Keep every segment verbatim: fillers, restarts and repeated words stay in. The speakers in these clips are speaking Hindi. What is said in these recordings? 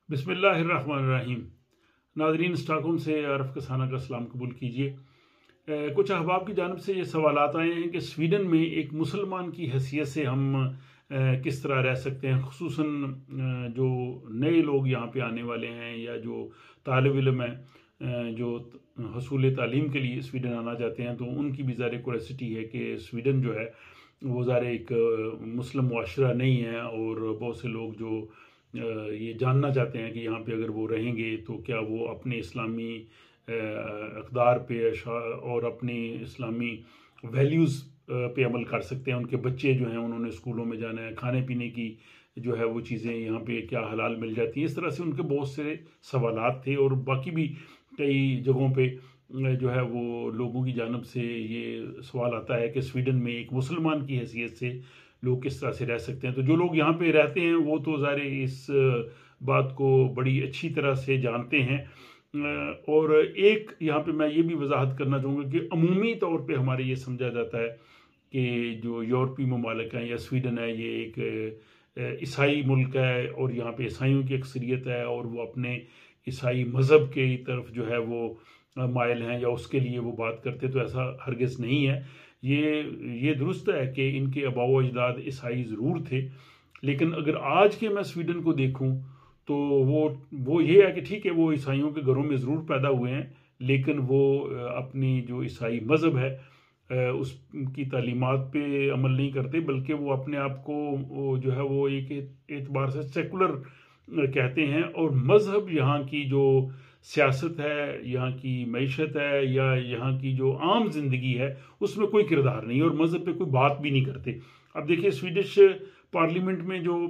बिस्मिल्लाहिर्रहमानिर्रहीम। नाज़रीन, स्टॉकहोम से अरफ कसाना का सलाम कबूल कीजिए। अ, कुछ अहबाब की जानब से ये सवालात आए हैं कि स्वीडन में एक मुसलमान की हैसियत से हम अ, किस तरह रह सकते हैं, खुसूसन अ, जो नए लोग यहाँ पे आने वाले हैं या जो तालिब इल्म हैं, अ, जो हसूल तालीम के लिए स्वीडन आना चाहते हैं, तो उनकी भी ज़ाहिर क्यूरियोसिटी है कि स्वीडन जो है वो ज़ाहिर एक अ, मुस्लिम मुआशरा नहीं है, और बहुत से लोग जो अ, ये जानना चाहते हैं कि यहाँ पे अगर वो रहेंगे तो क्या वो अपने इस्लामी अ, अक़दार पे अशा- और अपनी इस्लामी वैल्यूज़ पे अमल कर सकते हैं। उनके बच्चे जो हैं उन्होंने स्कूलों में जाना है, खाने पीने की जो है वो चीज़ें यहाँ पे क्या हलाल मिल जाती हैं। इस तरह से उनके बहुत से सवालात थे, और बाकी भी कई जगहों पे अ, जो है वो लोगों की जानब से ये सवाल आता है कि स्वीडन में एक मुसलमान की हैसियत से लोग किस तरह से रह सकते हैं। तो जो लोग यहाँ पे रहते हैं वो तो ज़ाहिर इस बात को बड़ी अच्छी तरह से जानते हैं। अ, और एक यहाँ पे मैं ये भी वजाहत करना चाहूँगा कि अमूमी तौर पे हमारे ये समझा जाता है कि जो यूरोपीय ममालिक हैं या स्वीडन है, ये एक अ, ईसाई मुल्क है, और यहाँ पे ईसाइयों की अक्सरियत है, और वो अपने ईसाई मज़हब की तरफ जो है वो अ, माइल हैं या उसके लिए वो बात करते। तो ऐसा हरगिज़ नहीं है। ये ये दुरुस्त है कि इनके आबाओ अजदाद ईसाई ज़रूर थे, लेकिन अगर आज के मैं स्वीडन को देखूं तो वो वो ये है कि ठीक है, वो ईसाइयों के घरों में ज़रूर पैदा हुए हैं, लेकिन वो अ, अपनी जो ईसाई मज़हब है अ, उसकी तालीमात पे अमल नहीं करते, बल्कि वो अपने आप को वो जो है वो एक एतबार से सेकुलर कहते हैं। और मज़हब यहाँ की जो सियासत है, यहाँ की मईशत है, या यहाँ की जो आम जिंदगी है, उसमें कोई किरदार नहीं, और मज़हब पे कोई बात भी नहीं करते। अब देखिए, स्वीडिश पार्लियामेंट में जो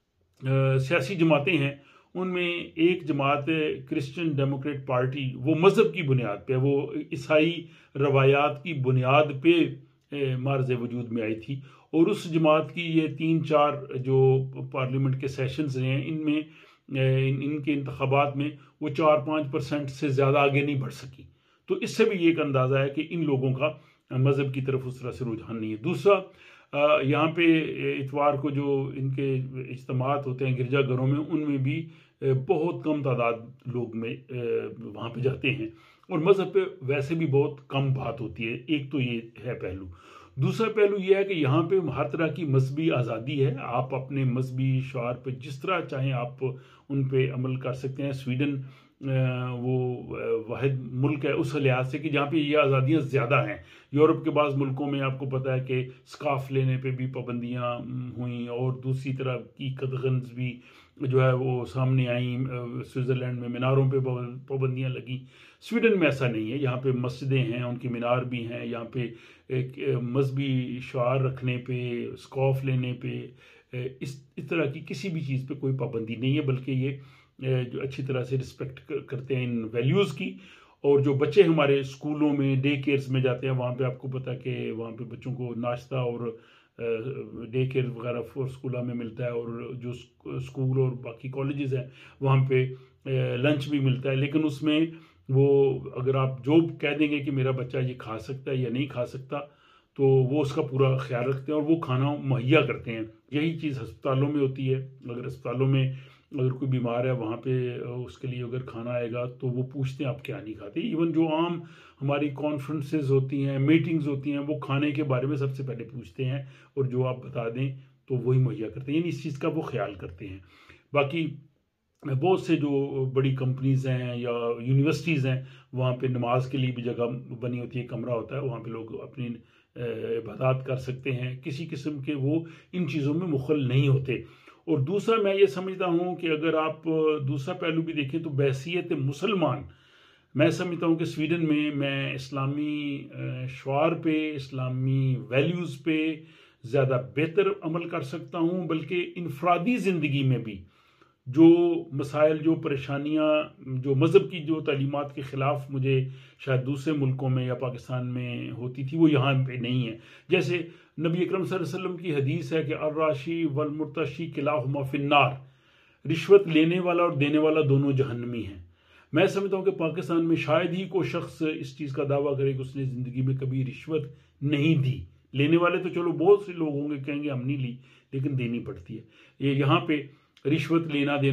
अ, सियासी जमातें हैं, उनमें एक जमात क्रिश्चियन डेमोक्रेट पार्टी, वो मज़हब की बुनियाद पे, वो ईसाई रवायात की बुनियाद पे मार्ज वजूद में आई थी। और उस जमात की ये तीन चार जो पार्लियामेंट के सेशंस हैं, इनमें इन, इनके इंतखाबात में वो चार पाँच परसेंट से ज़्यादा आगे नहीं बढ़ सकी। तो इससे भी एक अंदाज़ा है कि इन लोगों का मज़हब की तरफ उस तरह से रुझान नहीं है। दूसरा, यहाँ पे इतवार को जो इनके इज्तिमात होते हैं गिरजाघरों में, उनमें भी बहुत कम तादाद लोग में वहाँ पे जाते हैं, और मज़हब पे वैसे भी बहुत कम बात होती है। एक तो ये है पहलू। दूसरा पहलू ये है कि यहाँ पे हर तरह की मजहबी आज़ादी है। आप अपने मजहबी शआर पे जिस तरह चाहें आप उन पे अमल कर सकते हैं। स्वीडन वो वाहिद मुल्क है उस लिहाज से कि जहाँ पे ये आज़ादियाँ ज़्यादा हैं। यूरोप के बाद मुल्कों में आपको पता है कि स्काफ लेने पे भी पाबंदियाँ हुई, और दूसरी तरह की कदगन्स भी जो है वो सामने आई। स्विट्ज़रलैंड में मीनारों पे पाबंदियाँ लगी। स्वीडन में ऐसा नहीं है। यहाँ पे मस्जिदें हैं, उनके मीनार भी हैं। यहाँ पे एक मजहबी शार रखने पे, स्काफ लेने पे, इस इस तरह की किसी भी चीज़ पे कोई पाबंदी नहीं है, बल्कि ये जो अच्छी तरह से रिस्पेक्ट करते हैं इन वैल्यूज़ की। और जो बच्चे हमारे स्कूलों में, डे केयर्स में जाते हैं, वहाँ पे आपको पता है कि वहाँ पे बच्चों को नाश्ता और डे केयर वगैरह फोर स्कूलों में मिलता है, और जो स्कूल और बाकी कॉलेजेस हैं वहाँ पे लंच भी मिलता है। लेकिन उसमें वो अगर आप जो कह देंगे कि मेरा बच्चा ये खा सकता है या नहीं खा सकता, तो वो उसका पूरा ख्याल रखते हैं और वो खाना मुहैया करते हैं। यही चीज़ अस्पतालों में होती है। अगर अस्पतालों में अगर कोई बीमार है, वहाँ पे उसके लिए अगर खाना आएगा तो वो पूछते हैं आप क्या नहीं खाते। इवन जो आम हमारी कॉन्फ्रेंसेस होती हैं, मीटिंग्स होती हैं, वो खाने के बारे में सबसे पहले पूछते हैं, और जो आप बता दें तो वही मुहैया करते हैं। यानी इस चीज़ का वो ख्याल करते हैं। बाकी बहुत से जो बड़ी कंपनीज़ हैं या यूनिवर्सिटीज़ हैं, वहाँ पे नमाज के लिए भी जगह बनी होती है, कमरा होता है, वहाँ पे लोग अपनी इबादत कर सकते हैं। किसी किस्म के वो इन चीज़ों में मुखल नहीं होते। और दूसरा, मैं ये समझता हूँ कि अगर आप दूसरा पहलू भी देखें तो बैसियत मुसलमान, मैं समझता हूँ कि स्वीडन में मैं इस्लामी शआर पे, इस्लामी वैल्यूज़ पे ज़्यादा बेहतर अमल कर सकता हूँ। बल्कि इनफरादी ज़िंदगी में भी जो मसाइल, जो परेशानियाँ, जो मज़हब की जो तालीमात के ख़िलाफ़ मुझे शायद दूसरे मुल्कों में या पाकिस्तान में होती थी, वो यहाँ पे नहीं है। जैसे नबी अकरम सल्लल्लाहु अलैहि वसल्लम की हदीस है कि अर्राशी वल मुर्तशी किलाहुमा फिन्नार, रिश्वत लेने वाला और देने वाला दोनों जहन्नमी हैं। मैं समझता हूँ कि पाकिस्तान में शायद ही कोई शख्स इस चीज़ का दावा करे कि उसने ज़िंदगी में कभी रिश्वत नहीं दी। लेने वाले तो चलो बहुत से लोग होंगे कहेंगे हम नहीं ली, लेकिन देनी पड़ती है। ये यहाँ पे रिश्वत लेना देना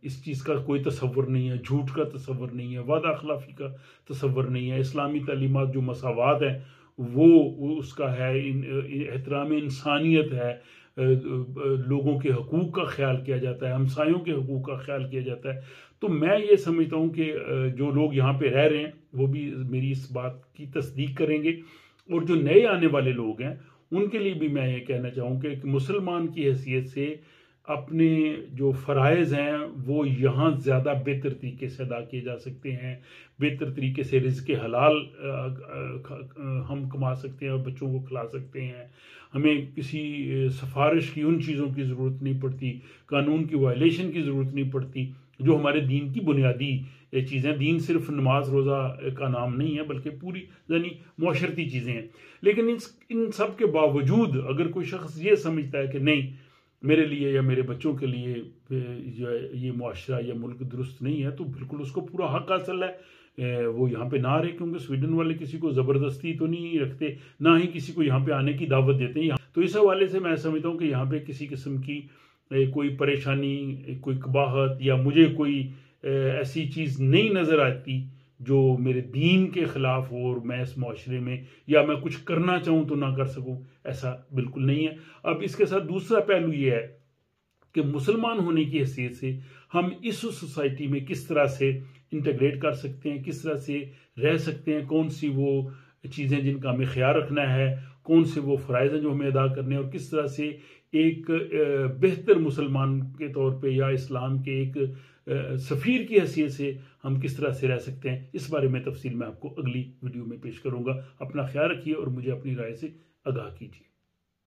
इस चीज़ का कोई तसव्वुर नहीं है, झूठ का तसव्वुर नहीं है, वादा खिलाफी का तसव्वुर नहीं है। इस्लामी तालीमात जो मसावात है वो, वो उसका है, एहतराम इंसानियत है, लोगों के हकूक़ का ख्याल किया जाता है, हमसायों के हकूक़ का ख्याल किया जाता है। तो मैं ये समझता हूँ कि जो लोग यहाँ पे रह रहे हैं वो भी मेरी इस बात की तस्दीक करेंगे, और जो नए आने वाले लोग हैं उनके लिए भी मैं ये कहना चाहूँ कि मुसलमान की हैसियत से अपने जो फ़राइज़ हैं वो यहाँ ज़्यादा बेहतर तरीके से अदा किए जा सकते हैं। बेहतर तरीके से रिज़्क़ हलाल हम कमा सकते हैं और बच्चों को खिला सकते हैं। हमें किसी सिफारिश की, उन चीज़ों की ज़रूरत नहीं पड़ती, कानून की वायलेशन की ज़रूरत नहीं पड़ती जो हमारे दीन की बुनियादी चीज़ें। दीन सिर्फ नमाज रोज़ा का नाम नहीं है बल्कि पूरी यानी मुआशरती चीज़ें हैं। लेकिन इन इन सब के बावजूद अगर कोई शख्स ये समझता है कि नहीं, मेरे लिए या मेरे बच्चों के लिए जो ये मुआशरा या मुल्क दुरुस्त नहीं है, तो बिल्कुल उसको पूरा हक हासिल है वो यहाँ पे ना रहे, क्योंकि स्वीडन वाले किसी को ज़बरदस्ती तो नहीं रखते, ना ही किसी को यहाँ पे आने की दावत देते हैं। तो इस हवाले से मैं समझता हूँ कि यहाँ पे किसी किस्म की कोई परेशानी, कोई कबाहत या मुझे कोई ऐसी चीज़ नहीं नज़र आती जो मेरे दीन के ख़िलाफ़ हो और मैं इस माशरे में या मैं कुछ करना चाहूँ तो ना कर सकूँ, ऐसा बिल्कुल नहीं है। अब इसके साथ दूसरा पहलू ये है कि मुसलमान होने की हैसियत से हम इस सोसाइटी में किस तरह से इंटीग्रेट कर सकते हैं, किस तरह से रह सकते हैं, कौन सी वो चीज़ें जिनका हमें ख्याल रखना है, कौन से वो फ़राइज़ हैं जो हमें अदा करने हैं, और किस तरह से एक बेहतर मुसलमान के तौर पे या इस्लाम के एक सफ़ीर की हैसियत से हम किस तरह से रह सकते हैं, इस बारे में तफसील मैं आपको अगली वीडियो में पेश करूँगा। अपना ख्याल रखिए और मुझे अपनी राय से आगाह कीजिए।